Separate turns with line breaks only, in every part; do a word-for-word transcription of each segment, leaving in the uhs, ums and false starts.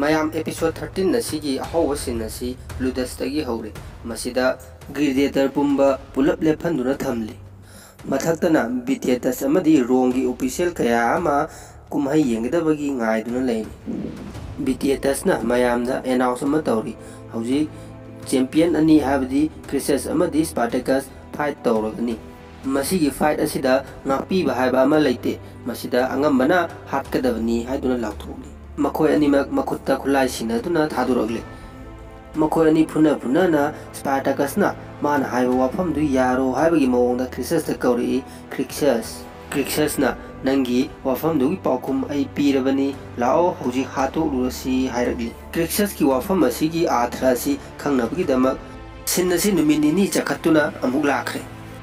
mayam episode thirteen nasi ahowa sin nasi ludas tagi hore masida gladiator pumba pulap lephanduna thamli mathaktana bitiatas amadi rongi official kaya ama kumhai yengdabagi ngaiduna leini bitiatas na mayamda announcement tawri hauji champion ani habdi Chryses amadi Spartacus fight tawragani masigi fight asida ngapi ba haiba ama leite masida angambana hatkadabani haiduna lathoni makoi ani makutta khulai sina duna thaduragle makoi ani phuna phuna na Spartacus na man haiba wafam du yaro haibagi mawongda Chryses ta kauri Chryses Chryses na nangi wafam du paukum ai pirabani lao hoji hatu rusi hairagli Chryses ki wafam asigi athrasi khangnabagi damak sinasi numinini chakhatuna amuk lakhre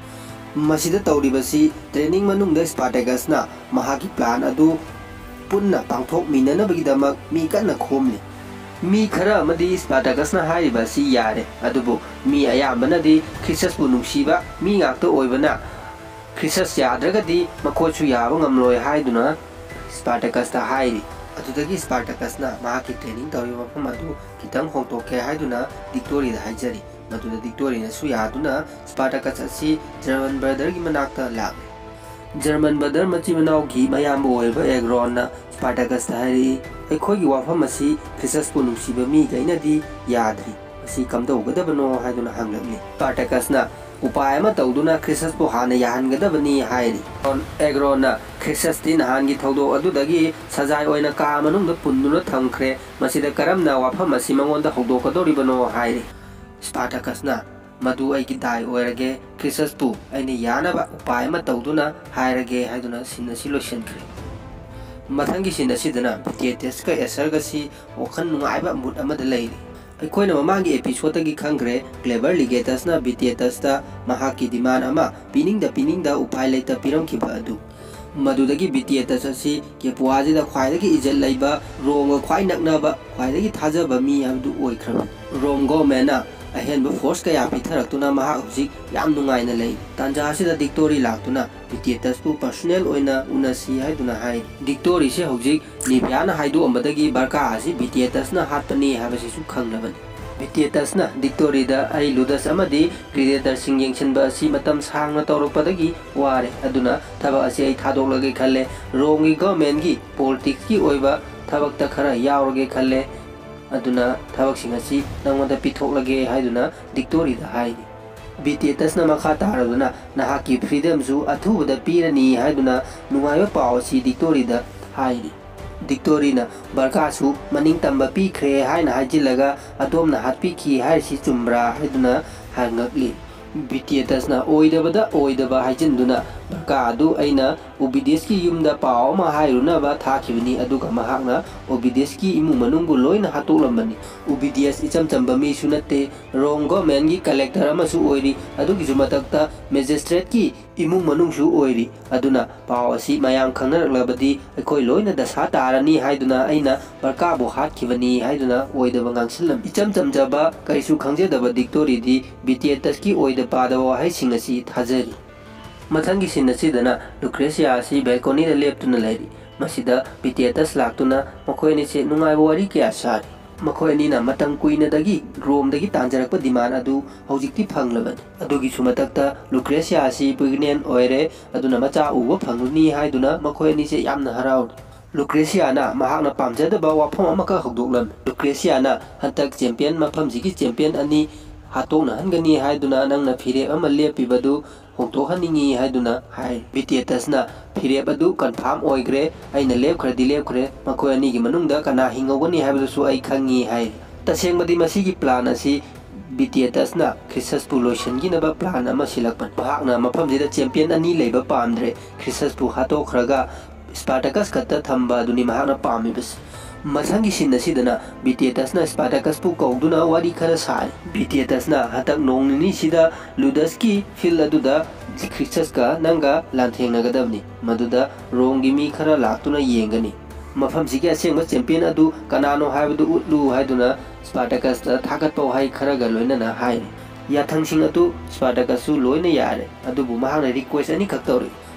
masida tawribasi training manungda Spartacus na mahagi plan adu punna pangthok minanabagi damak mi kanna khomli mi khara amadi Spartacus na haibasi yare adubu mi ayambana di Chryses bu nungsiba mi ngakta oibana Chryses yadragadi makochu yaba ngamloi haiduna Spartacus ta hairi adudagi Spartacus na mahaki training tawri mafam adu kitang hongtoke haiduna dictory da haijari maduda dictory na su yaduna Spartacus asi German brother gi manakta lag German brother machi manau gi mayam oiba egron na Spartacus ta hairi ekhoi gi wafam asi Chryses bu nungsiba mi gaina di yadri asi kamda ugadabano haiduna hanglagli Spartacus na upaya ma tawduna Chryses bu hana yahangadabani hairi on egron na Chryses tin hangi thawdo adudagi sajai oina ka manungda punduna thamkhre masida karamna wafam asi mangonda hawdokadoribano hairi Spartacus na madu aigi dai oirage Chryses bu aini yanaba upaya ma tawduna hairage haiduna sinasi loishankre mathangi sinasidana bitiates ka esargasi okhan nungaiba mut amada leiri aikoina mamangi episode gi khangre clever ligatus na bitiatus ta mahaki demand ama piningda piningda upai leita piramkiba adu madudagi bitiatus asi kepuaji da khwaidagi ijal leiba rongo khwai naknaba khwaidagi thajaba mi abdu oikhra rongo mena ahenba force kaya pitharakuna maha hujik yam nungaina lei tanja asida dictory laktuna bitiatus bu personal oina unasi haiduna hai dictory se hujik nibyana haidu amadagi barka asi bitiatus na hatani habasi su khangnabani bitiatus na dictory da ai ludas amadi gladiator sing yengshinba asi matam sangna tawrokpadagi ware aduna thaba asi ai thadoklage khalle rongi government gi politics gi oiba thabak ta khara yaurage khalle aduna thabak sing asi nangoda pithoklage haiduna dictory da hai bitiatus na makha taraduna nahaki freedom zu athuda pirani haiduna nungayo paw si dictory da hai dictory na barka su maning tamba pi khre haina hajilaga adomna hatpi ki hai si chumbra haiduna hangakli bitiatus na oidabada oidaba haijinduna barka adu aina obedience ki yumda paw ma hairuna ba thakibni aduga mahakna obedience ki imu manungbu loina hatolambani obedience icham chamba mi sunate wrong government gi collector amasu oiri adugi jumatakta magistrate ki imu manungsu oiri aduna paw asi mayam khangnaklabadi ekoi loina dasa tarani haiduna aina barka bo hatkibani haiduna oidaba ngangsilam icham chamjaba kaisu khangjedaba dictory di bitiatus ki oida padawa hai singasi thajari mathangi sinasidana Lucretia asi balcony da leptuna leiri masida bitiatus laktuna makoi ni se nungai wari kya sari makoi ni na matang kuina dagi rom dagi tanjarakpa demand adu hojikti phanglaban adugi sumatakta Lucretia asi pregnant oire aduna macha uwa phangluni haiduna makoi ni se yamna harau Lucretia na mahakna pamjadaba wafam amaka hogdoklan Lucretia na hantak champion mafam jigi champion ani hatokna hangani haiduna nangna phire ama lepibadu hongtokhaningi haiduna hai bitiatus na phireb adu confirm oigre aina lepkhradi lepkhre makoi ani gi manungda kana hingogani haibusu ai khangi hai tasengmadi masigi plan asi bitiatus na Chryses bu lotion gi naba plan ama silakpan bahakna mafamjida champion ani leiba pamdre Chryses bu hatokraga Spartacus kata thamba duni mahakna pamibas masangi sinasidana bitiatus na Spartacus bu kauduna wari khara sai bitiatus na hatak nongni sida ludas ki fil aduda Chryses ka nanga lanthengnagadabni maduda rongi mi khara laktuna yengani mafam sigi asengba champion adu kanano haibadu utlu haiduna Spartacus ta thagatpaw hai khara ga loina na hai yathang sing atu Spartacus su loina yare adubu mahakna request ani khaktauri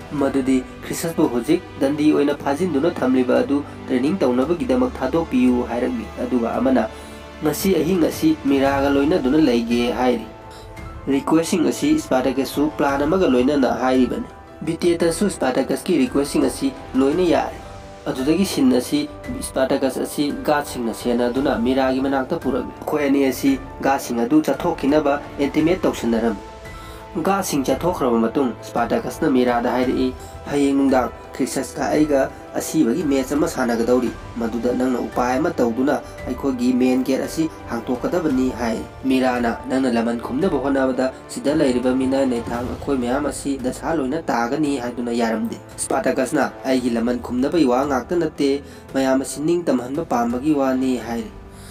ꯃꯗꯨꯗꯤ ꯈ꯭ꯔꯤꯁꯁꯄꯨ ꯍꯧꯖꯤꯛ ꯗꯟꯗꯤ ꯑꯣꯏꯅ ꯐꯥꯖꯤꯟꯗꯨꯅ ꯊꯝꯂꯤꯕ ꯑꯗꯨ training ꯇꯧꯅꯕꯒꯤꯗꯃꯛ ꯊꯥꯗꯣꯛꯄꯤꯌꯨ ꯍꯥꯏꯔꯛꯂꯤ ꯑꯗꯨꯒ ꯑꯃꯅ ꯉꯁꯤ ꯑꯍꯤꯡ ꯑꯁꯤ ꯃꯤꯔꯥꯒ ꯂꯣꯏꯅꯗꯨꯅ ꯂꯩꯒꯦ ꯍꯥꯏꯔꯤ ꯔꯤꯀ꯭ꯋꯦꯁꯁꯤꯡ ꯑꯁꯤ ꯁ꯭ꯄꯥꯔꯇꯥꯀꯁꯁꯨ ꯄ꯭ꯂꯥꯟ ꯑꯃꯒ ꯂꯣꯏꯅꯅ ꯍꯥꯏꯔꯤꯕꯅꯤ ꯕꯤꯇꯤꯌꯦꯇꯁꯁꯨ ꯁ꯭ꯄꯥꯔꯇꯥꯀꯁꯀꯤ ꯔꯤꯀ꯭ꯋꯦꯁꯁꯤꯡ ꯑꯁꯤ ꯂꯣꯏꯅ ꯌꯥꯔꯦ ꯑꯗꯨꯗꯒꯤ ꯁꯤꯟ ꯑꯁꯤ ꯁ꯭ꯄꯥꯔꯇꯥꯀꯁ ꯑꯁꯤ ꯒꯥꯔꯗꯁꯤꯡꯅ ꯁꯦꯟꯅꯗꯨꯅ ꯃꯤꯔꯥꯒꯤ ꯃꯅꯥꯛꯇ ꯄꯨꯔꯛꯂꯤ ꯃꯈꯣꯏ ꯑꯅꯤ ꯑꯁꯤ ꯒꯥꯔꯗꯁꯤꯡ ꯑꯗꯨ ꯆꯠꯊꯣꯛꯈꯤꯅꯕ ꯑꯦꯟꯇꯤꯃꯦꯠ ꯇꯧꯁꯤꯟꯅꯔꯝꯃꯤ ꯒꯥꯔꯗꯁꯤꯡ ꯆꯠꯊꯣꯛꯈ꯭ꯔꯕ ꯃꯇꯨꯡ ꯁ꯭ꯄꯥꯔꯇꯥꯀꯁꯅ ꯃꯤꯔꯥꯗ ꯍꯥꯏꯔꯛꯏ ꯍꯌꯦꯡ ꯅꯨꯡꯗꯥꯡ ꯈ꯭ꯔꯤꯁꯁꯀ ꯑꯩꯒ ꯑꯁꯤꯕꯒꯤ ꯃꯦꯆ ꯑꯃ ꯁꯥꯟꯅꯒꯗꯧꯔꯤ ꯃꯗꯨꯗ ꯅꯪꯅ ꯎꯄꯥꯏ ꯑꯃ ꯇꯧꯗꯨꯅ ꯑꯩꯈꯣꯏꯒꯤ ꯃꯦꯟ ꯒꯦꯠ ꯑꯁꯤ ꯍꯥꯡꯇꯣꯛꯀꯗꯕꯅꯤ ꯍꯥꯏ ꯃꯤꯔꯥꯅ ꯅꯪꯅ ꯂꯃꯟ ꯈꯨꯝꯅꯕ ꯍꯣꯠꯅꯕꯗ ꯁꯤꯗ ꯂꯩꯔꯤꯕ ꯃꯤꯅꯥꯏ ꯅꯩꯊꯥꯡ ꯑꯩꯈꯣꯏ ꯃꯌꯥꯝ ꯑꯁꯤ ꯗꯁꯥ ꯂꯣꯏꯅ ꯇꯥꯒꯅꯤ ꯍꯥꯏꯗꯨꯅ ꯌꯥꯔꯝꯗꯦ ꯁ꯭ꯄꯥꯔꯇꯥꯀꯁꯅ ꯑꯩꯒꯤ ꯂꯃꯟ ꯈꯨꯝꯅꯕꯒꯤ ꯋꯥ ꯉꯥꯛꯇ ꯅꯠꯇꯦ ꯃꯌꯥꯝ ꯑꯁꯤ ꯅꯤꯡꯇꯝꯍꯟꯕ ꯄꯥꯝꯕꯒꯤ ꯋꯥꯅꯤ ꯍꯥꯏꯔꯤ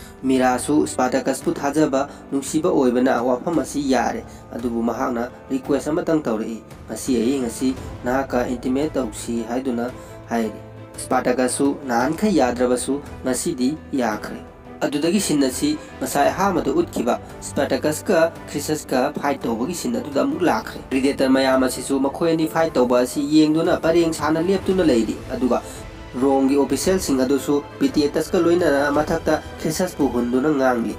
ꯃꯤꯔꯥꯁꯨ ꯁ꯭ꯄꯥꯔꯇꯥꯀꯁꯄꯨ ꯊꯥꯖꯕ ꯅꯨꯡꯁꯤꯕ ꯑꯣꯏꯕꯅ ꯋꯥꯐꯝ ꯑꯁꯤ ꯌꯥꯔꯦ ꯑꯗꯨꯕꯨ ꯃꯍꯥꯛꯅ ꯔꯤꯀ꯭ꯋꯦꯁ ꯑꯃꯇꯪ ꯇꯧꯔꯛꯏ ꯉꯁꯤ ꯑꯍꯤꯡ ꯑꯁꯤ ꯅꯍꯥꯛꯀ ꯏꯟꯇꯤꯃꯦꯠ ꯇꯧꯁꯤ ꯍꯥꯏꯗꯨꯅ ꯍꯥꯏꯔꯤ ꯁ꯭ꯄꯥꯔꯇꯥꯀꯁꯁꯨ ꯅꯍꯥꯟꯈꯩ ꯌꯥꯗ꯭ꯔꯕꯁꯨ ꯉꯁꯤꯗꯤ ꯌꯥꯈ꯭ꯔꯦ ꯑꯗꯨꯗꯒꯤ ꯁꯤꯟ ꯑꯁꯤ ꯉꯁꯥꯏ ꯑꯍꯥꯟꯕꯗ ꯎꯠꯈꯤꯕ ꯁ꯭ꯄꯥꯔꯇꯥꯀꯁꯀ ꯈ꯭ꯔꯤꯁꯁꯀ ꯐꯥꯏꯠ ꯇꯧꯕꯒꯤ ꯁꯤꯟ ꯑꯗꯨꯗ ꯑꯃꯨꯛ ꯂꯥꯛꯈ꯭ꯔꯦ ꯄ꯭ꯔꯤꯗꯦꯇꯔ ꯃꯌꯥꯝ ꯑꯁꯤꯁꯨ ꯃꯈꯣꯏ ꯑꯅꯤ ꯐꯥꯏꯠ ꯇꯧꯕ ꯑꯁꯤ ꯌꯦꯡꯗꯨꯅ ꯄꯔꯦꯡ ꯁꯥꯟꯅ ꯂꯦꯞꯇꯨꯅ ꯂꯩꯔꯤ ꯑꯗꯨꯒ ꯔꯣꯝꯒꯤ ꯑꯣꯐꯤꯁꯤꯌꯦꯜꯁꯤꯡ ꯑꯗꯨꯁꯨ ꯕꯤꯇꯤꯌꯦꯇꯁꯀ ꯂꯣꯏꯅꯅ ꯃꯊꯛꯇ ꯈ꯭ꯔꯤꯁꯁꯄꯨ ꯍꯨꯟꯗꯨꯅ ꯉꯥꯡꯂꯤ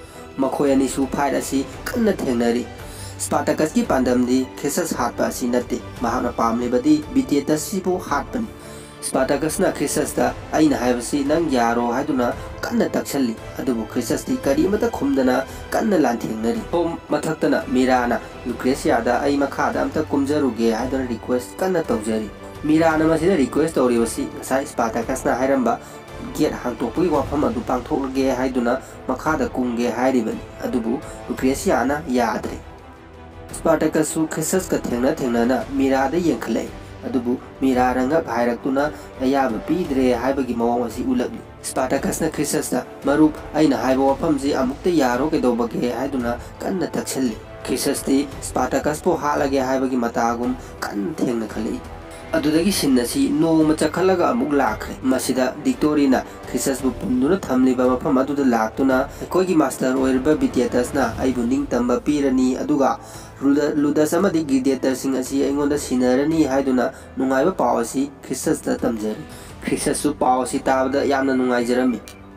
ꯃꯈꯣꯏ ꯑꯅꯤꯁꯨ ꯐꯥꯏꯠ ꯑꯁꯤ ꯀꯟꯅ ꯊꯦꯡꯅꯔꯤ ꯁ꯭ꯄꯥꯔꯇꯥꯀꯁꯀꯤ ꯄꯥꯟꯗꯝꯗꯤ ꯈ꯭ꯔꯤꯁꯁ ꯍꯥꯠꯄ ꯑꯁꯤ ꯅꯠꯇꯦ ꯃꯍꯥꯛꯅ ꯄꯥꯝꯂꯤꯕꯗꯤ ꯕꯤꯇꯤꯌꯦꯇꯁꯁꯤꯕꯨ ꯍꯥꯠꯄꯅꯤ ꯁ꯭ꯄꯥꯔꯇꯥꯀꯁꯅ ꯈ꯭ꯔꯤꯁꯁꯇ ꯑꯩꯅ ꯍꯥꯏꯕꯁꯤ ꯅꯪ ꯌꯥꯔꯣ ꯍꯥꯏꯗꯨꯅ ꯀꯟꯅ ꯇꯛꯁꯜꯂꯤ ꯑꯗꯨꯕꯨ ꯈ꯭ꯔꯤꯁꯁꯇꯤ ꯀꯔꯤꯃꯇ ꯈꯨꯝꯗꯅ ꯀꯟꯅ ꯂꯥꯟꯊꯦꯡꯅꯔꯤ ꯁꯣꯝ ꯃꯊꯛꯇꯅ ꯃꯤꯔꯥꯅ ꯂꯨꯀ꯭ꯔꯦꯁꯤꯌꯥꯗ ꯑꯩ ꯃꯈꯥꯗ ꯑꯝꯇ ꯀꯨꯝꯖꯔꯨꯒꯦ ꯍꯥꯏꯗꯨꯅ ꯔꯤꯀ꯭ꯋꯦꯁ ꯀꯟꯅ ꯇꯧꯖꯔꯤ ꯃꯤꯔꯥꯅ ꯃꯁꯤꯗ ꯔꯤꯀ꯭ꯋꯦꯁ ꯇꯧꯔꯤꯕꯁꯤ ꯉꯁꯥꯏ ꯁ꯭ꯄꯥꯔꯇꯥꯀꯁꯅ ꯍꯥꯏꯔꯝꯕ ꯒꯦꯠ ꯍꯥꯡꯇꯣꯛꯄꯒꯤ ꯋꯥꯐꯝ ꯑꯗꯨ ꯄꯥꯡꯊꯣꯛꯂꯒꯦ ꯍꯥꯏꯗꯨꯅ ꯃꯈꯥꯗ ꯀꯨꯝꯒꯦ ꯍꯥꯏꯔꯤꯕꯅꯤ ꯑꯗꯨꯕꯨ ꯂꯨꯀ꯭ꯔꯦꯁꯤꯌꯥꯅ ꯌꯥꯗ꯭ꯔꯦ ꯁ꯭ꯄꯥꯔꯇꯥꯀꯁꯁꯨ ꯈ꯭ꯔꯤꯁꯁꯀ ꯊꯦꯡꯅ ꯊꯦꯡꯅꯅ ꯃꯤꯔꯥꯗ ꯌꯦꯡꯈꯠꯂꯛꯏ ꯑꯗꯨꯕꯨ ꯃꯤꯔꯥꯅ ꯉꯛ ꯍꯥꯏꯔꯛꯇꯨꯅ ꯑꯌꯥꯕ ꯄꯤꯗ꯭ꯔꯦ ꯍꯥꯏꯕꯒꯤ ꯃꯑꯣꯡ ꯑꯁꯤ ꯎꯠꯂꯛꯂꯤ ꯁ꯭ꯄꯥꯔꯇꯥꯀꯁꯅ ꯈ꯭ꯔꯤꯁꯁꯇ ꯃꯔꯨꯞ ꯑꯩꯅ ꯍꯥꯏꯕ ꯋꯥꯐꯝꯁꯤ ꯑꯃꯨꯛꯇ ꯌꯥꯔꯣ ꯀꯩꯗꯧꯕꯒꯦ ꯍꯥꯏꯗꯨꯅ ꯀꯟꯅ ꯇꯛꯁꯜꯂꯤ ꯈ꯭ꯔꯤꯁꯁꯇꯤ ꯁ꯭ꯄꯥꯔꯇꯥꯀꯁꯄꯨ ꯍꯥꯠꯂꯒꯦ ꯍꯥꯏꯕꯒꯤ ꯃꯇꯥꯒꯨꯝ ꯀꯟꯅ ꯊꯦꯡꯅ ꯈꯜꯂꯛꯏ ꯑꯗꯨꯗꯒꯤ ꯁꯤꯟ ꯑꯁꯤ ꯅꯣꯡꯃ ꯆꯠꯈꯠꯂꯒ ꯑꯃꯨꯛ ꯂꯥꯛꯈ꯭ꯔꯦ ꯃꯁꯤꯗ ꯗꯤꯛꯇꯣꯔꯤꯅ ꯈ꯭ꯔꯤꯁꯁꯄꯨ ꯄꯨꯟꯗꯨꯅ ꯊꯝꯂꯤꯕ ꯃꯐꯝ ꯑꯗꯨꯗ ꯂꯥꯛꯇꯨꯅ ꯑꯩꯈꯣꯏꯒꯤ ꯃꯥꯁꯇꯔ ꯑꯣꯏꯔꯤꯕ ꯕꯤꯇꯤꯌꯦꯇꯁꯅ ꯑꯩꯕꯨ ꯅꯤꯡꯇꯝꯕ ꯄꯤꯔꯅꯤ ꯑꯗꯨꯒ ꯂꯨꯗꯁ ꯑꯃꯗꯤ ꯒ꯭ꯂꯤꯗꯤꯌꯦꯇꯔꯁꯤꯡ ꯑꯁꯤ ꯑꯩꯉꯣꯟꯗ ꯁꯤꯟꯅꯔꯅꯤ ꯍꯥꯏꯗꯨꯅ ꯅꯨꯡꯉꯥꯏꯕ ꯄꯥꯎ ꯑꯁꯤ ꯈ꯭ꯔꯤꯁꯁꯇ ꯇꯝꯖꯔꯤ ꯈ꯭ꯔꯤꯁꯁꯁꯨ ꯄꯥꯎ ꯑꯁꯤ ꯇꯥꯕꯗ ꯌꯥꯝꯅ ꯅꯨꯡꯉꯥꯏꯖꯔꯝꯃꯤ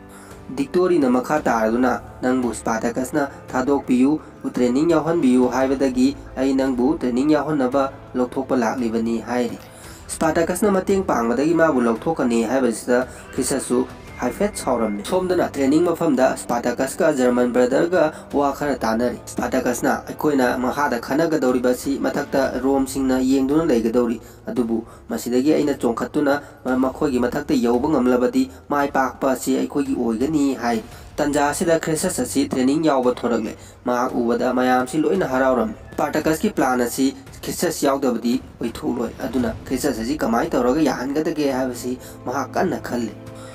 ꯗꯤꯛꯇꯣꯔꯤꯅ ꯃꯈꯥ ꯇꯥꯔꯗꯨꯅ ꯅꯪꯕꯨ ꯁ꯭ꯄꯥꯔꯇꯥꯀꯁꯅ ꯊꯥꯗꯣꯛꯄꯤꯌꯨ ꯇ꯭ꯔꯦꯅꯤꯡ ꯌꯥꯎꯍꯟꯕꯤꯌꯨ ꯍꯥꯏꯕꯗꯒꯤ ꯑꯩ ꯅꯪꯕꯨ ꯇ꯭ꯔꯦꯅꯤꯡ ꯌꯥꯎꯍꯟꯅꯕ ꯂꯧꯊꯣꯛꯄ ꯂꯥꯛꯂꯤꯕꯅꯤ ꯍꯥꯏꯔꯤ ꯁ꯭ꯄꯥꯔꯇꯥꯀꯁꯅ ꯃꯇꯦꯡ ꯄꯥꯡꯕꯗꯒꯤ ꯃꯥꯕꯨ ꯂꯧꯊꯣꯛꯀꯅꯤ ꯍꯥꯏꯕꯁꯤꯗ ꯈ꯭ꯔꯤꯁꯁꯁꯨ ꯍꯥꯏꯐꯦꯠ ꯁꯥꯎꯔꯝꯃꯤ ꯁꯣꯝꯗꯅ ꯇ꯭ꯔꯦꯅꯤꯡ ꯃꯐꯝꯗ ꯁ꯭ꯄꯥꯔꯇꯥꯀꯁꯀ ꯖꯔꯃꯟ ꯕ꯭ꯔꯗꯔꯒ ꯋꯥ ꯈꯔ ꯇꯥꯟꯅꯔꯤ ꯁ꯭ꯄꯥꯔꯇꯥꯀꯁꯅ ꯑꯩꯈꯣꯏꯅ ꯃꯈꯥꯗ ꯈꯟꯅꯒꯗꯧꯔꯤꯕꯁꯤ ꯃꯊꯛꯇ ꯔꯣꯝꯁꯤꯡꯅ ꯌꯦꯡꯗꯨꯅ ꯂꯩꯒꯗꯧꯔꯤ ꯑꯗꯨꯕꯨ ꯃꯁꯤꯗꯒꯤ ꯑꯩꯅ ꯆꯣꯡꯈꯠꯇꯨꯅ ꯃꯈꯣꯏꯒꯤ ꯃꯊꯛꯇ ꯌꯧꯕ ꯉꯝꯂꯕꯗꯤ ꯃꯥꯏ ꯄꯥꯛꯄ ꯑꯁꯤ ꯑꯩꯈꯣꯏꯒꯤ ꯑꯣꯏꯒꯅꯤ ꯍꯥꯏ ꯇꯟꯖꯥ ꯑꯁꯤꯗ ꯈ꯭ꯔꯤꯁꯁ ꯑꯁꯤ ꯇ꯭ꯔꯦꯅꯤꯡ ꯌꯥꯎꯕ ꯊꯣꯔꯛꯂꯦ ꯃꯍꯥꯛ ꯎꯕꯗ ꯃꯌꯥꯝꯁꯤ ꯂꯣꯏꯅ ꯍꯔꯥꯎꯔꯝꯃꯤ ꯁ꯭ꯄꯥꯔꯇꯥꯀꯁꯀꯤ ꯄ꯭ꯂꯥꯟ ꯑꯁꯤ ꯈ꯭ꯔꯤꯁꯁ ꯌꯥꯎꯗꯕꯗꯤ ꯑꯣꯏꯊꯣꯛꯂꯣꯏ ꯑꯗꯨꯅ ꯈ꯭ꯔꯤꯁꯁ ꯑꯁꯤ ꯀꯃꯥꯏꯅ ꯇꯧꯔꯒ ꯌꯥꯍꯟꯒꯗꯒꯦ ꯍꯥꯏꯕꯁꯤ ꯃꯍꯥꯛ ꯀꯟꯅ ꯈꯜꯂꯤ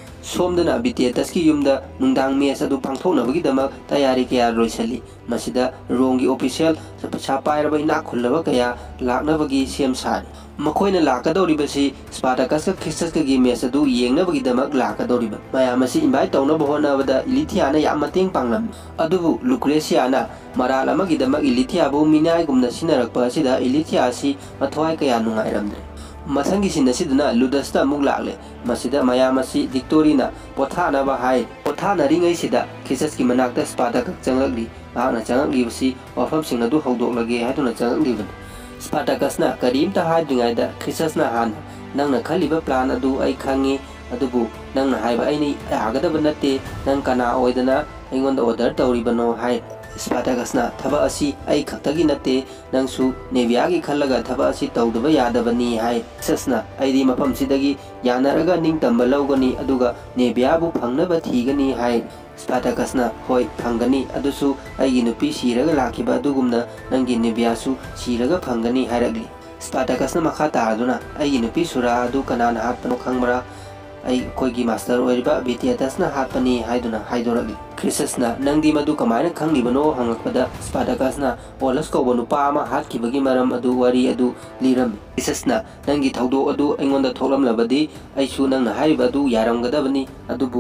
ꯁꯣꯝꯗꯅ ꯕꯤꯇꯤꯌꯦꯇꯁꯀꯤ ꯌꯨꯝꯗ ꯅꯨꯡꯗꯥꯡ ꯃꯦꯆ ꯑꯗꯨ ꯄꯥꯡꯊꯣꯛꯅꯕꯒꯤꯗꯃꯛ ꯇꯌꯥꯔꯤ ꯀꯌꯥ ꯂꯣꯏꯁꯤꯜꯂꯤ ꯃꯁꯤꯗ ꯔꯣꯝꯒꯤ ꯑꯣꯐꯤꯁꯤꯌꯦꯜ ꯄꯩꯁꯥ ꯄꯥꯏꯔꯕ ꯏꯅꯥꯛ ꯈꯨꯜꯂꯕ ꯀꯌꯥ ꯂꯥꯛꯅꯕꯒꯤ ꯁꯦꯝ ꯁꯥꯔꯤ ꯃꯈꯣꯏꯅ ꯂꯥꯛꯀꯗꯧꯔꯤꯕꯁꯤ ꯁ꯭ꯄꯥꯔꯇꯥꯀꯁꯀ ꯈ꯭ꯔꯤꯁꯁꯀꯒꯤ ꯃꯦꯆ ꯑꯗꯨ ꯌꯦꯡꯅꯕꯒꯤꯗꯃꯛ ꯂꯥꯛꯀꯗꯧꯔꯤꯕ ꯃꯌꯥꯝ ꯑꯁꯤ ꯏꯟꯚꯥꯏꯠ ꯇꯧꯅꯕ ꯍꯣꯠꯅꯕꯗ ꯏꯂꯤꯊꯤꯌꯥꯅ ꯌꯥꯝ ꯃꯇꯦꯡ ꯄꯥꯡꯂꯝꯃꯤ ꯑꯗꯨꯕꯨ ꯂꯨꯀ꯭ꯔꯦꯁꯤꯌꯥꯅ ꯃꯔꯥꯜ ꯑꯃꯒꯤꯗꯃꯛ ꯏꯂꯤꯊꯤꯌꯥꯕꯨ ꯃꯤꯅꯥꯏꯒꯨꯝꯅ ꯁꯤꯟꯅꯔꯛꯄ ꯑꯁꯤꯗ ꯏꯂꯤꯊꯤꯌꯥ ꯑꯁꯤ ꯃꯊꯋꯥꯏ ꯀꯌꯥ ꯅꯨꯡꯉꯥꯏꯔꯝꯗ꯭ꯔꯦ ꯃꯊꯪꯒꯤ ꯁꯤꯟ ꯑꯁꯤꯗꯅ ꯂꯨꯗꯁꯇ ꯑꯃꯨꯛ ꯂꯥꯛꯂꯦ ꯃꯁꯤꯗ ꯃꯌꯥꯝ ꯑꯁꯤ ꯗꯤꯛꯇꯣꯔꯤꯅ ꯄꯣꯊꯥꯅꯕ ꯍꯥꯏ ꯄꯣꯊꯥꯅꯔꯤꯉꯩꯁꯤꯗ ꯈ꯭ꯔꯤꯁꯁꯀꯤ ꯃꯅꯥꯛꯇ ꯁ꯭ꯄꯥꯔꯇꯥꯀꯁ ꯆꯪꯂꯛꯂꯤ ꯃꯍꯥꯛꯅ ꯆꯪꯂꯛꯂꯤꯕꯁꯤ ꯋꯥꯐꯝꯁꯤꯡ ꯑꯗꯨ ꯍꯧꯗꯣꯛꯂꯒꯦ ꯍꯥꯏꯗꯨꯅ ꯆꯪꯂꯛꯂꯤꯕꯅꯤ ꯁ꯭ꯄꯥꯔꯇꯥꯀꯁꯅ ꯀꯔꯤꯝꯇ ꯍꯥꯏꯗ꯭ꯔꯤꯉꯩꯗ ꯈ꯭ꯔꯤꯁꯁꯅ ꯍꯥꯟꯅ ꯅꯪꯅ ꯈꯜꯂꯤꯕ ꯄ꯭ꯂꯥꯟ ꯑꯗꯨ ꯑꯩ ꯈꯪꯉꯤ ꯑꯗꯨꯕꯨ ꯅꯪꯅ ꯍꯥꯏꯕ ꯑꯩꯅ ꯌꯥꯒꯗꯕ ꯅꯠꯇꯦ ꯅꯪ ꯀꯅꯥ ꯑꯣꯏꯗꯅ ꯑꯩꯉꯣꯟꯗ ꯑꯣꯔꯗꯔ ꯇꯧꯔꯤꯕꯅꯣ ꯍꯥꯏ ꯁ꯭ꯄꯥꯔꯇꯥꯀꯁꯅ ꯊꯕꯛ ꯑꯁꯤ ꯑꯩ ꯈꯛꯇꯒꯤ ꯅꯠꯇꯦ ꯅꯪꯁꯨ ꯅꯦꯚꯤꯌꯥꯒꯤ ꯈꯜꯂꯒ ꯊꯕꯛ ꯑꯁꯤ ꯇꯧꯗꯕ ꯌꯥꯗꯕꯅꯤ ꯍꯥꯏ ꯈ꯭ꯔꯤꯁꯁꯅ ꯑꯩꯗꯤ ꯃꯐꯝꯁꯤꯗꯒꯤ ꯌꯥꯅꯔꯒ ꯅꯤꯡꯇꯝꯕ ꯂꯧꯒꯅꯤ ꯑꯗꯨꯒ ꯅꯦꯚꯤꯌꯥꯕꯨ ꯐꯪꯅꯕ ꯊꯤꯒꯅꯤ ꯍꯥꯏ ꯁ꯭ꯄꯥꯔꯇꯥꯀꯁꯅ ꯍꯣꯏ ꯐꯪꯒꯅꯤ ꯑꯗꯨꯁꯨ ꯑꯩꯒꯤ ꯅꯨꯄꯤ ꯁꯤꯔꯒ ꯂꯥꯛꯈꯤꯕ ꯑꯗꯨꯒꯨꯝꯅ ꯅꯪꯒꯤ ꯅꯦꯚꯤꯌꯥꯁꯨ ꯁꯤꯔꯒ ꯐꯪꯒꯅꯤ ꯍꯥꯏꯔꯛꯂꯤ ꯁ꯭ꯄꯥꯔꯇꯥꯀꯁꯅ ꯃꯈꯥ ꯇꯥꯔꯗꯨꯅ ꯑꯩꯒꯤ ꯅꯨꯄꯤ ꯁꯨꯔꯥ ꯑꯗꯨ ꯀꯅꯥꯅ ꯍꯥꯠꯄꯅꯣ ꯈꯪꯕ꯭ꯔꯥ ꯑꯩꯈꯣꯏꯒꯤ ꯃꯥꯁꯇꯔ ꯑꯣꯏꯔꯤꯕ ꯕꯤꯇꯤꯌꯦꯇꯁꯅ ꯍꯥꯠꯄꯅꯤ ꯍꯥꯏꯗꯨꯅ ꯍꯥꯏꯗꯣꯔꯛꯂꯤ ꯈ꯭ꯔꯤꯁꯁꯅ ꯅꯪꯗꯤ ꯃꯗꯨ ꯀꯃꯥꯏꯅ ꯈꯪꯂꯤꯕꯅꯣ ꯍꯪꯂꯛꯄꯗ ꯁ꯭ꯄꯥꯔꯇꯥꯀꯁꯅ ꯑꯣꯂꯁ ꯀꯧꯕ ꯅꯨꯄꯥ ꯑꯃ ꯍꯥꯠꯈꯤꯕꯒꯤ ꯃꯔꯝ ꯑꯗꯨ ꯋꯥꯔꯤ ꯑꯗꯨ ꯂꯤꯔꯝꯃꯤ ꯈ꯭ꯔꯤꯁꯁꯅ ꯅꯪꯒꯤ ꯊꯧꯗꯣꯛ ꯑꯗꯨ ꯑꯩꯉꯣꯟꯗ ꯊꯣꯛꯂꯝꯂꯕꯗꯤ ꯑꯩꯁꯨ ꯅꯪꯅ ꯍꯥꯏꯔꯤꯕ ꯑꯗꯨ ꯌꯥꯔꯝꯒꯗꯕꯅꯤ ꯑꯗꯨꯕꯨ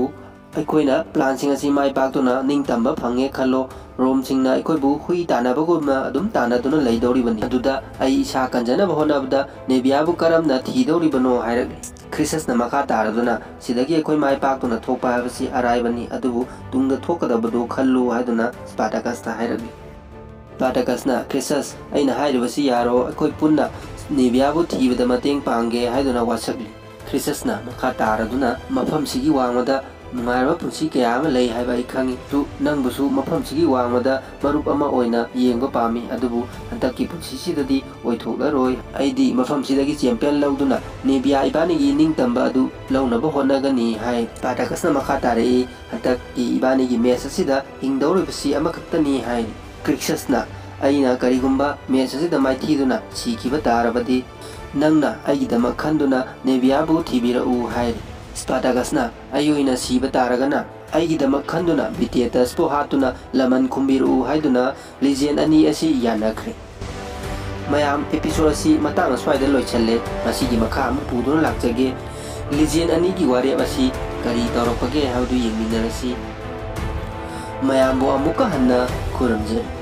ꯑꯩꯈꯣꯏꯅ ꯄ꯭ꯂꯥꯟꯁꯤꯡ ꯑꯁꯤ ꯃꯥꯏ ꯄꯥꯛꯇꯨꯅ ꯅꯤꯡꯇꯝꯕ ꯐꯪꯉꯦ ꯈꯜꯂꯣ, ꯔꯣꯝꯁꯤꯡꯅ ꯑꯩꯈꯣꯏꯕꯨ ꯍꯨꯏ ꯇꯥꯟꯅꯕꯒꯨꯝꯅ ꯑꯗꯨꯝ ꯇꯥꯟꯅꯗꯨꯅ ꯂꯩꯗꯧꯔꯤꯕꯅꯤ꯫ ꯑꯗꯨꯗ ꯑꯩ ꯏꯁꯥ ꯀꯟꯖꯅꯕ ꯍꯣꯠꯅꯕꯗ ꯅꯦꯕꯤꯌꯥꯕꯨ ꯀꯔꯝꯅ ꯊꯤꯗꯧꯔꯤꯕꯅꯣ ꯍꯥꯏꯔꯛꯂꯤ꯫ ꯈ꯭ꯔꯤꯁꯁꯅ ꯃꯈꯥ ꯇꯥꯔꯗꯨꯅ ꯁꯤꯗꯒꯤ ꯑꯩꯈꯣꯏ ꯃꯥꯏ ꯄꯥꯛꯇꯨꯅ ꯊꯣꯛꯄ ꯍꯥꯏꯕꯁꯤ ꯑꯔꯥꯏꯕꯅꯤ, ꯑꯗꯨꯕꯨ ꯇꯨꯡꯗ ꯊꯣꯛꯀꯗꯕꯗꯨ ꯈꯜꯂꯨ ꯍꯥꯏꯗꯨꯅ ꯁ꯭ꯄꯥꯔꯇꯥꯀꯁꯇ ꯍꯥꯏꯔꯛꯂꯤ꯫ ꯁ꯭ꯄꯥꯔꯇꯥꯀꯁꯅ ꯈ꯭ꯔꯤꯁꯁ, ꯑꯩꯅ ꯍꯥꯏꯔꯤꯕꯁꯤ ꯌꯥꯔꯣ, ꯑꯩꯈꯣꯏ ꯄꯨꯟꯅ ꯅꯦꯕꯤꯌꯥꯕꯨ ꯊꯤꯕꯗ ꯃꯇꯦꯡ ꯄꯥꯡꯒꯦ ꯍꯥꯏꯗꯨꯅ ꯋꯥꯁꯛꯂꯤ꯫ ꯈ꯭ꯔꯤꯁꯁꯅ ꯃꯈꯥ ꯇꯥꯔꯗꯨꯅ ꯃꯐꯝꯁꯤꯒꯤ ꯋꯥꯡꯃꯗ ꯅꯨꯡꯉꯥꯏꯔꯕ ꯄꯨꯟꯁꯤ ꯀꯌꯥ ꯑꯃ ꯂꯩ ꯍꯥꯏꯕ ꯑꯩ ꯈꯪꯏ꯫ ꯇꯨ ꯅꯪꯕꯨꯁꯨ ꯃꯐꯝꯁꯤꯒꯤ ꯋꯥꯡꯃꯗ ꯃꯔꯨꯞ ꯑꯃ ꯑꯣꯏꯅ ꯌꯦꯡꯕ ꯄꯥꯝꯃꯤ, ꯑꯗꯨꯕꯨ ꯍꯟꯗꯛꯀꯤ ꯄꯨꯟꯁꯤꯁꯤꯗꯗꯤ ꯑꯣꯏꯊꯣꯛꯂꯔꯣꯏ꯫ ꯑꯩꯗꯤ ꯃꯐꯝꯁꯤꯗꯒꯤ ꯆꯦꯝꯄꯤꯌꯟ ꯂꯧꯗꯨꯅ ꯅꯦꯕꯤꯌꯥ ꯏꯕꯥꯅꯤꯒꯤ ꯅꯤꯡꯇꯝꯕ ꯑꯗꯨ ꯂꯧꯅꯕ ꯍꯣꯠꯅꯒꯅꯤ ꯍꯥꯏ꯫ ꯁ꯭ꯄꯥꯔꯇꯥꯀꯁꯅ ꯃꯈꯥ ꯇꯥꯔꯛꯏ, ꯍꯟꯗꯛꯀꯤ ꯏꯕꯥꯅꯤꯒꯤ ꯃꯦꯆ ꯑꯁꯤꯗ ꯍꯤꯡꯗꯧꯔꯤꯕꯁꯤ ꯑꯃꯈꯛꯇꯅꯤ ꯍꯥꯏ꯫ ꯈ꯭ꯔꯤꯁꯁꯅ, ꯑꯩꯅ ꯀꯔꯤꯒꯨꯝꯕ ꯃꯦꯆ ꯑꯁꯤꯗ ꯃꯥꯏꯊꯤꯗꯨꯅ ꯁꯤꯈꯤꯕ ꯇꯥꯔꯕꯗꯤ ꯅꯪꯅ ꯑꯩꯒꯤꯗꯃꯛ ꯈꯟꯗꯨꯅ ꯅꯦꯕꯤꯌꯥꯕꯨ ꯊꯤꯕꯤꯔꯛꯎ ꯍꯥꯏꯔꯤ꯫ ꯁ꯭ꯄꯥꯔꯇꯥꯀꯁꯅ, ꯑꯩ ꯑꯣꯏꯅ ꯁꯤꯕ ꯇꯥꯔꯒꯅ ꯑꯩꯒꯤꯗꯃꯛ ꯈꯟꯗꯨꯅ ꯚꯤꯇꯦꯇꯁꯄꯨ ꯍꯥꯠꯇꯨꯅ ꯂꯃꯟ ꯈꯨꯝꯕꯤꯔꯛꯎ ꯍꯥꯏꯗꯨꯅ ꯂꯤꯖꯦꯟ ꯑꯅꯤ ꯑꯁꯤ ꯌꯥꯅꯈ꯭ꯔꯦ꯫ ꯃꯌꯥꯝ, ꯑꯦꯄꯤꯁꯣꯗ ꯑꯁꯤ ꯃꯇꯥꯡ ꯑꯁ꯭ꯋꯥꯏꯗ ꯂꯣꯏꯁꯜꯂꯦ꯫ ꯃꯁꯤꯒꯤ ꯃꯈꯥ ꯑꯃꯨꯛ ꯄꯨꯗꯨꯅ ꯂꯥꯛꯆꯒꯦ꯫ ꯂꯤꯖꯦꯟ ꯑꯅꯤꯒꯤ ꯋꯥꯔꯦꯞ ꯑꯁꯤ ꯀꯔꯤ ꯇꯧꯔꯛꯄꯒꯦ ꯍꯥꯏꯕꯗꯨ ꯌꯦꯡꯃꯤꯟꯅꯔꯁꯤ꯫ ꯃꯌꯥꯝꯕꯨ ꯑꯃꯨꯛꯀ ꯍꯟꯅ ꯈꯨꯔꯨꯝꯖꯔꯤ꯫